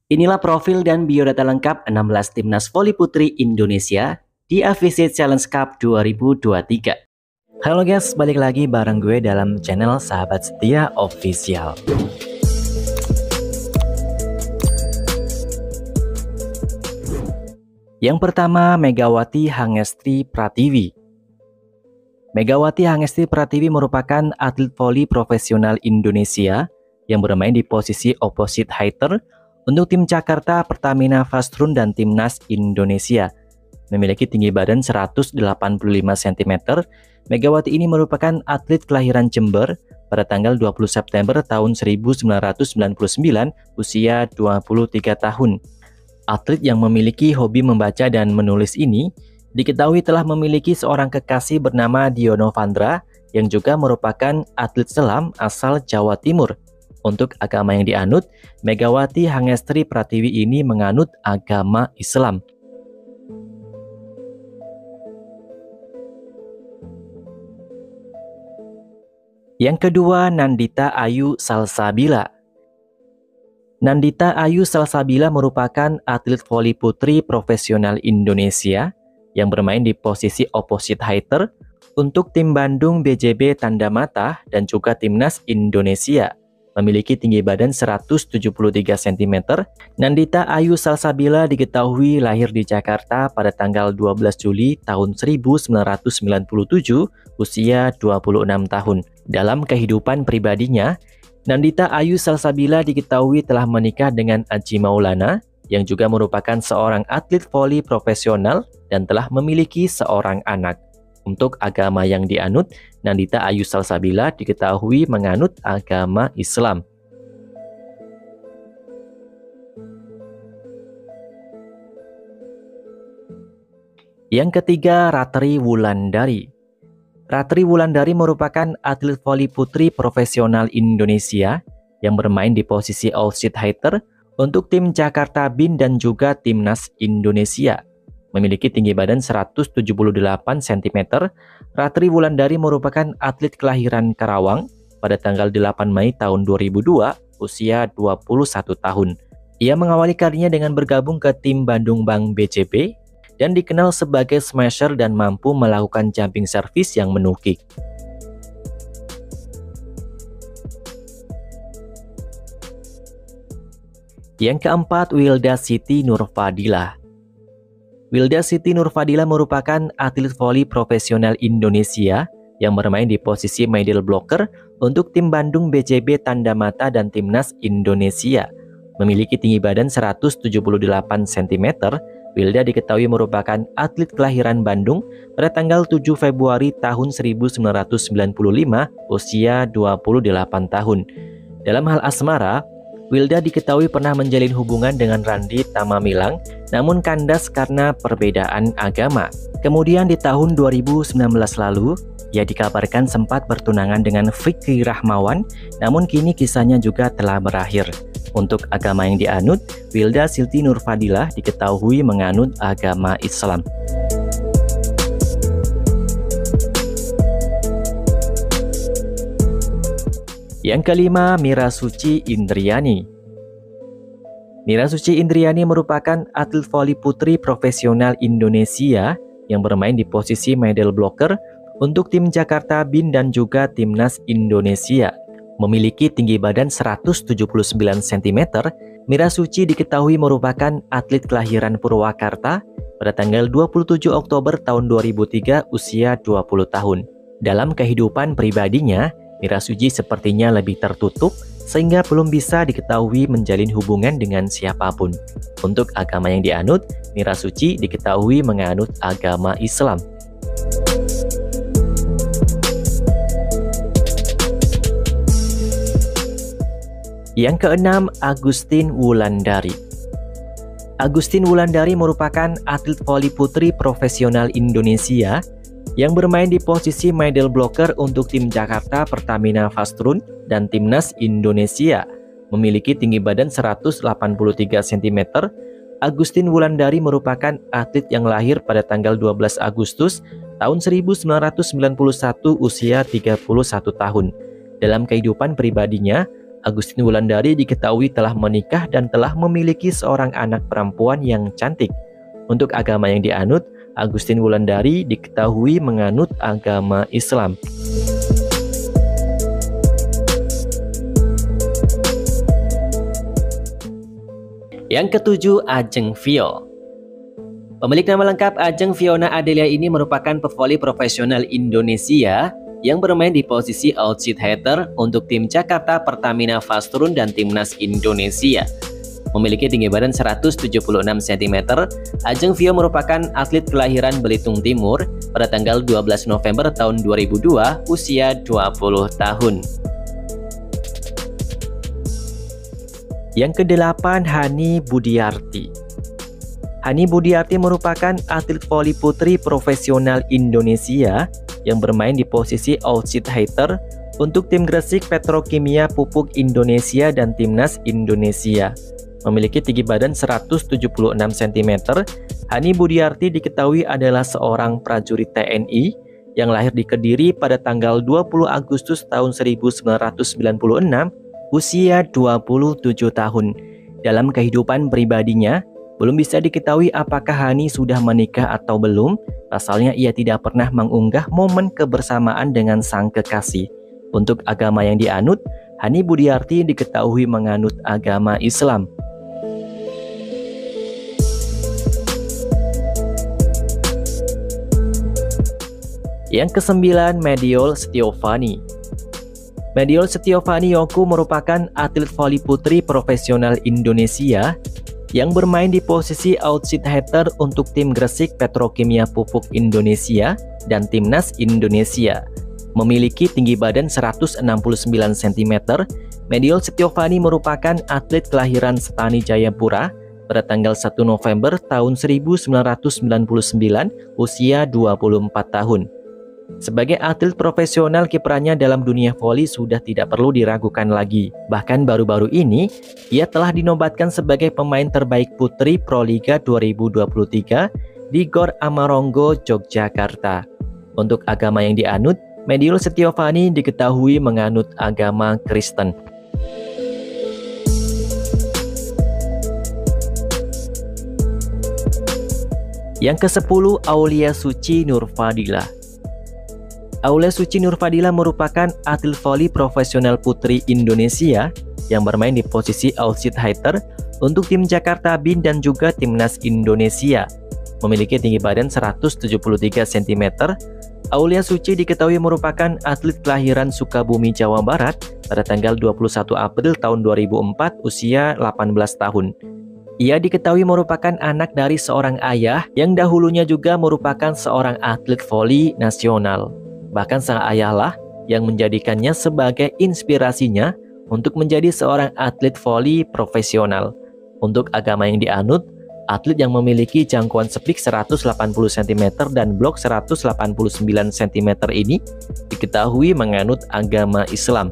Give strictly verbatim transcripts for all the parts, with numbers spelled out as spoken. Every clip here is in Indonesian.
Inilah profil dan biodata lengkap enam belas timnas voli putri Indonesia di A V C Challenge Cup dua ribu dua puluh tiga. Halo guys, balik lagi bareng gue dalam channel Sahabat Setia Official. Yang pertama, Megawati Hangestri Pratiwi. Megawati Hangestri Pratiwi merupakan atlet voli profesional Indonesia yang bermain di posisi opposite hitter untuk tim Jakarta Pertamina Fast Run dan Timnas Indonesia. Memiliki tinggi badan seratus delapan puluh lima sentimeter, Megawati ini merupakan atlet kelahiran Jember pada tanggal dua puluh September tahun seribu sembilan ratus sembilan puluh sembilan, usia dua puluh tiga tahun. Atlet yang memiliki hobi membaca dan menulis ini diketahui telah memiliki seorang kekasih bernama Diono Vandra yang juga merupakan atlet selam asal Jawa Timur. Untuk agama yang dianut, Megawati Hangestri Pratiwi ini menganut agama Islam. Yang kedua, Nandita Ayu Salsabila. Nandita Ayu Salsabila merupakan atlet voli putri profesional Indonesia yang bermain di posisi opposite hitter untuk tim Bandung B J B Tanda Mata dan juga Timnas Indonesia. Memiliki tinggi badan seratus tujuh puluh tiga sentimeter, Nandita Ayu Salsabila diketahui lahir di Jakarta pada tanggal dua belas Juli tahun seribu sembilan ratus sembilan puluh tujuh, usia dua puluh enam tahun. Dalam kehidupan pribadinya, Nandita Ayu Salsabila diketahui telah menikah dengan Aji Maulana, yang juga merupakan seorang atlet voli profesional dan telah memiliki seorang anak. Untuk agama yang dianut, Nandita Ayu Salsabila diketahui menganut agama Islam. Yang ketiga, Ratri Wulandari. Ratri Wulandari merupakan atlet voli putri profesional Indonesia yang bermain di posisi offside hitter untuk tim Jakarta B I N dan juga Timnas Indonesia. Memiliki tinggi badan seratus tujuh puluh delapan sentimeter, Ratri Wulandari merupakan atlet kelahiran Karawang pada tanggal delapan Mei tahun dua ribu dua, usia dua puluh satu tahun. Ia mengawali karirnya dengan bergabung ke tim Bandung Bank B J B dan dikenal sebagai smasher dan mampu melakukan jumping service yang menukik. Yang keempat, Wilda Siti Nurfadilah. Wilda Siti Nurfadilah merupakan atlet voli profesional Indonesia yang bermain di posisi middle blocker untuk tim Bandung B J B Tanda Mata dan Timnas Indonesia. Memiliki tinggi badan seratus tujuh puluh delapan sentimeter, Wilda diketahui merupakan atlet kelahiran Bandung pada tanggal tujuh Februari tahun seribu sembilan ratus sembilan puluh lima, usia dua puluh delapan tahun. Dalam hal asmara, Wilda diketahui pernah menjalin hubungan dengan Randi Tamamilang, namun kandas karena perbedaan agama. Kemudian di tahun dua ribu sembilan belas lalu, ia dikabarkan sempat bertunangan dengan Fikri Rahmawan, namun kini kisahnya juga telah berakhir. Untuk agama yang dianut, Wilda Siti Nurfadilah diketahui menganut agama Islam. Yang kelima, Mira Suci Indriani. Mira Suci Indriani merupakan atlet voli putri profesional Indonesia yang bermain di posisi middle blocker untuk tim Jakarta B I N dan juga Timnas Indonesia. Memiliki tinggi badan seratus tujuh puluh sembilan sentimeter, Mira Suci diketahui merupakan atlet kelahiran Purwakarta pada tanggal dua puluh tujuh Oktober tahun dua ribu tiga, usia dua puluh tahun. Dalam kehidupan pribadinya, Mira Suci sepertinya lebih tertutup sehingga belum bisa diketahui menjalin hubungan dengan siapapun. Untuk agama yang dianut, Mira Suci diketahui menganut agama Islam. Yang keenam, Agustin Wulandari. Agustin Wulandari merupakan atlet voli putri profesional Indonesia yang bermain di posisi middle blocker untuk tim Jakarta Pertamina Fast Run dan Timnas Indonesia. Memiliki tinggi badan seratus delapan puluh tiga sentimeter, Agustin Wulandari merupakan atlet yang lahir pada tanggal dua belas Agustus tahun seribu sembilan ratus sembilan puluh satu, usia tiga puluh satu tahun. Dalam kehidupan pribadinya, Agustin Wulandari diketahui telah menikah dan telah memiliki seorang anak perempuan yang cantik. Untuk agama yang dianut, Agustin Wulandari diketahui menganut agama Islam. Yang ketujuh, Ajeng Fio. Pemilik nama lengkap Ajeng Fiona Adelia ini merupakan pevoli profesional Indonesia yang bermain di posisi outside hitter untuk tim Jakarta Pertamina Fast Run dan Timnas Indonesia. Memiliki tinggi badan seratus tujuh puluh enam sentimeter, Ajeng Fio merupakan atlet kelahiran Belitung Timur pada tanggal dua belas November tahun dua ribu dua, usia dua puluh tahun. Yang kedelapan, Hani Budiarti. Hani Budiarti merupakan atlet voli putri profesional Indonesia yang bermain di posisi outside hitter untuk tim Gresik Petrokimia Pupuk Indonesia dan Timnas Indonesia. Memiliki tinggi badan seratus tujuh puluh enam sentimeter, Hani Budiarti diketahui adalah seorang prajurit T N I yang lahir di Kediri pada tanggal dua puluh Agustus tahun seribu sembilan ratus sembilan puluh enam, usia dua puluh tujuh tahun. Dalam kehidupan pribadinya, belum bisa diketahui apakah Hani sudah menikah atau belum. Pasalnya ia tidak pernah mengunggah momen kebersamaan dengan sang kekasih. Untuk agama yang dianut, Hani Budiarti diketahui menganut agama Islam. Yang kesembilan, Mediol Setiovani. Mediol Setiovani Yoku merupakan atlet voli putri profesional Indonesia yang bermain di posisi outside hitter untuk tim Gresik Petrokimia Pupuk Indonesia dan Timnas Indonesia. Memiliki tinggi badan seratus enam puluh sembilan sentimeter, Mediol Setiovani merupakan atlet kelahiran Setani Jayapura pada tanggal satu November tahun seribu sembilan ratus sembilan puluh sembilan, usia dua puluh empat tahun. Sebagai atlet profesional, kiprahnya dalam dunia voli sudah tidak perlu diragukan lagi. Bahkan baru-baru ini, ia telah dinobatkan sebagai pemain terbaik putri Proliga dua ribu dua puluh tiga di Gor Amaronggo, Yogyakarta. Untuk agama yang dianut, Mediol Setiovani diketahui menganut agama Kristen. Yang kesepuluh, Aulia Suci Nurfadila. Aulia Suci Nurfadila merupakan atlet voli profesional putri Indonesia yang bermain di posisi outside hitter untuk tim Jakarta Bin dan juga Timnas Indonesia. Memiliki tinggi badan seratus tujuh puluh tiga sentimeter, Aulia Suci diketahui merupakan atlet kelahiran Sukabumi, Jawa Barat pada tanggal dua puluh satu April tahun dua ribu empat, usia delapan belas tahun. Ia diketahui merupakan anak dari seorang ayah yang dahulunya juga merupakan seorang atlet voli nasional. Bahkan sang ayahlah yang menjadikannya sebagai inspirasinya untuk menjadi seorang atlet voli profesional. Untuk agama yang dianut, atlet yang memiliki jangkauan sepik seratus delapan puluh sentimeter dan blok seratus delapan puluh sembilan sentimeter ini diketahui menganut agama Islam.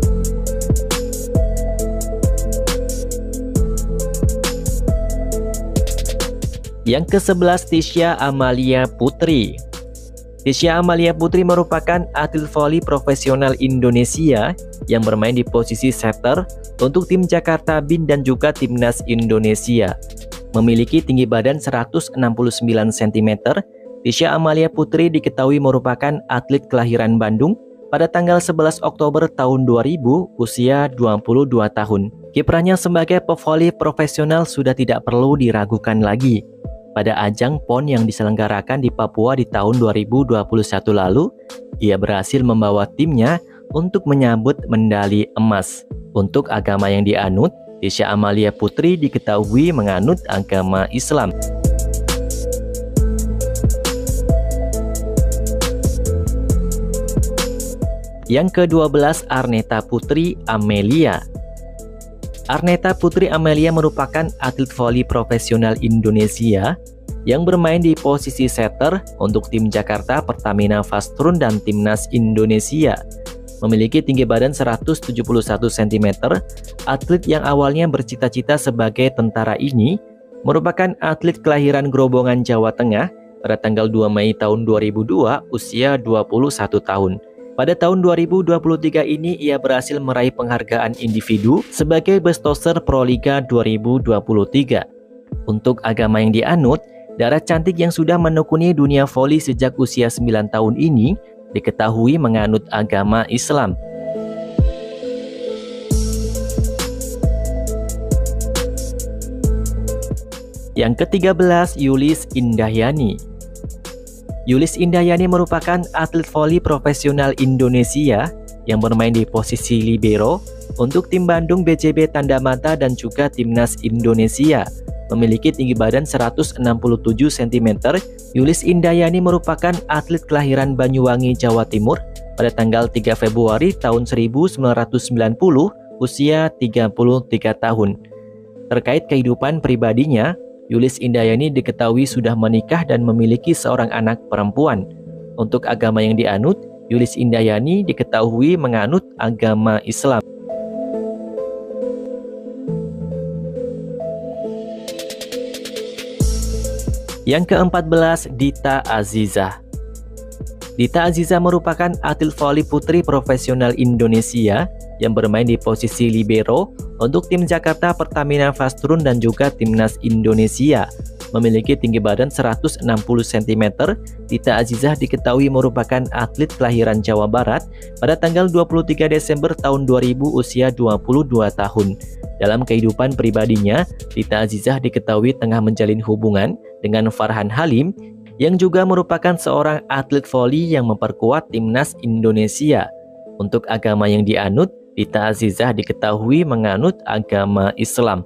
Yang kesebelas, Tisha Amalia Putri. Tisha Amalia Putri merupakan atlet voli profesional Indonesia yang bermain di posisi setter untuk tim Jakarta Bin dan juga Timnas Indonesia. Memiliki tinggi badan seratus enam puluh sembilan sentimeter, Tisha Amalia Putri diketahui merupakan atlet kelahiran Bandung pada tanggal sebelas Oktober tahun dua ribu, usia dua puluh dua tahun. Kiprahnya sebagai pevoli profesional sudah tidak perlu diragukan lagi. Pada ajang P O N yang diselenggarakan di Papua di tahun dua ribu dua puluh satu lalu, ia berhasil membawa timnya untuk menyambut medali emas. Untuk agama yang dianut, Tisha Amalia Putri diketahui menganut agama Islam. Yang kedua belas, Arneta Putri Amelia. Arneta Putri Amelia merupakan atlet voli profesional Indonesia yang bermain di posisi setter untuk tim Jakarta Pertamina Fast Run dan Timnas Indonesia. Memiliki tinggi badan seratus tujuh puluh satu sentimeter, atlet yang awalnya bercita-cita sebagai tentara ini merupakan atlet kelahiran Grobongan, Jawa Tengah pada tanggal dua Mei tahun dua ribu dua, usia dua puluh satu tahun. Pada tahun dua ribu dua puluh tiga ini ia berhasil meraih penghargaan individu sebagai Best Tosser Proliga dua ribu dua puluh tiga. Untuk agama yang dianut, Dara cantik yang sudah menekuni dunia voli sejak usia sembilan tahun ini diketahui menganut agama Islam. Yang ketiga belas, Yulis Indahyani. Yulis Indahyani merupakan atlet voli profesional Indonesia yang bermain di posisi libero untuk tim Bandung B J B Tanda Mata dan juga timnas Indonesia. Memiliki tinggi badan seratus enam puluh tujuh sentimeter, Yulis Indahyani merupakan atlet kelahiran Banyuwangi, Jawa Timur pada tanggal tiga Februari tahun seribu sembilan ratus sembilan puluh, usia tiga puluh tiga tahun. Terkait kehidupan pribadinya, Yulis Indahyani diketahui sudah menikah dan memiliki seorang anak perempuan. Untuk agama yang dianut, Yulis Indahyani diketahui menganut agama Islam. Yang keempat belas, Dita Azizah. Dita Azizah merupakan atlet voli putri profesional Indonesia yang bermain di posisi libero untuk tim Jakarta Pertamina Fast Run dan juga timnas Indonesia. Memiliki tinggi badan seratus enam puluh sentimeter, Dita Azizah diketahui merupakan atlet kelahiran Jawa Barat pada tanggal dua puluh tiga Desember tahun dua ribu, usia dua puluh dua tahun. Dalam kehidupan pribadinya, Dita Azizah diketahui tengah menjalin hubungan dengan Farhan Halim yang juga merupakan seorang atlet voli yang memperkuat timnas Indonesia. Untuk agama yang dianut, Dita Azizah diketahui menganut agama Islam.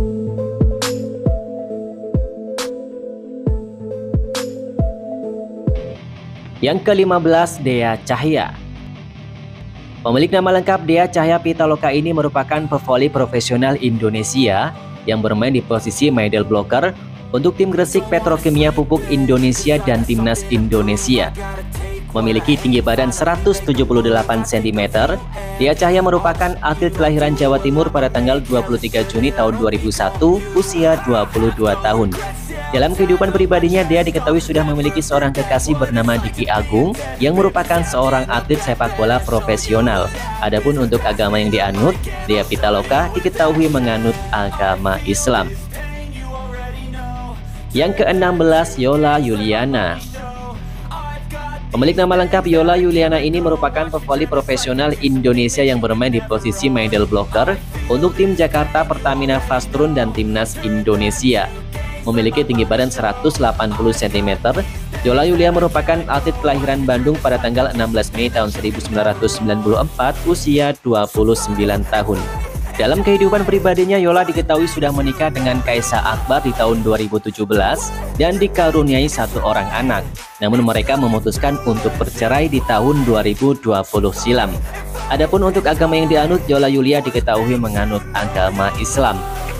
Yang kelima belas, Dea Cahya. Pemilik nama lengkap Dea Cahya Pitaloka ini merupakan pevoli profesional Indonesia yang bermain di posisi middle blocker untuk tim Gresik Petrokimia Pupuk Indonesia dan timnas Indonesia. Memiliki tinggi badan seratus tujuh puluh delapan sentimeter, Dea Cahya merupakan atlet kelahiran Jawa Timur pada tanggal dua puluh tiga Juni tahun dua ribu satu, usia dua puluh dua tahun. Dalam kehidupan pribadinya, Dea diketahui sudah memiliki seorang kekasih bernama Diki Agung yang merupakan seorang atlet sepak bola profesional. Adapun untuk agama yang dianut, Dea Pitaloka diketahui menganut agama Islam. Yang keenam belas, Yola Yuliana. Pemilik nama lengkap Yola Yuliana ini merupakan pevoli profesional Indonesia yang bermain di posisi middle blocker untuk tim Jakarta Pertamina Fast Run dan timnas Indonesia. Memiliki tinggi badan seratus delapan puluh sentimeter, Yola Yuliana merupakan atlet kelahiran Bandung pada tanggal enam belas Mei tahun seribu sembilan ratus sembilan puluh empat, usia dua puluh sembilan tahun. Dalam kehidupan pribadinya, Yola diketahui sudah menikah dengan Kaisa Akbar di tahun dua ribu tujuh belas dan dikaruniai satu orang anak. Namun mereka memutuskan untuk bercerai di tahun dua ribu dua puluh silam. Adapun untuk agama yang dianut, Yola Yulia diketahui menganut agama Islam.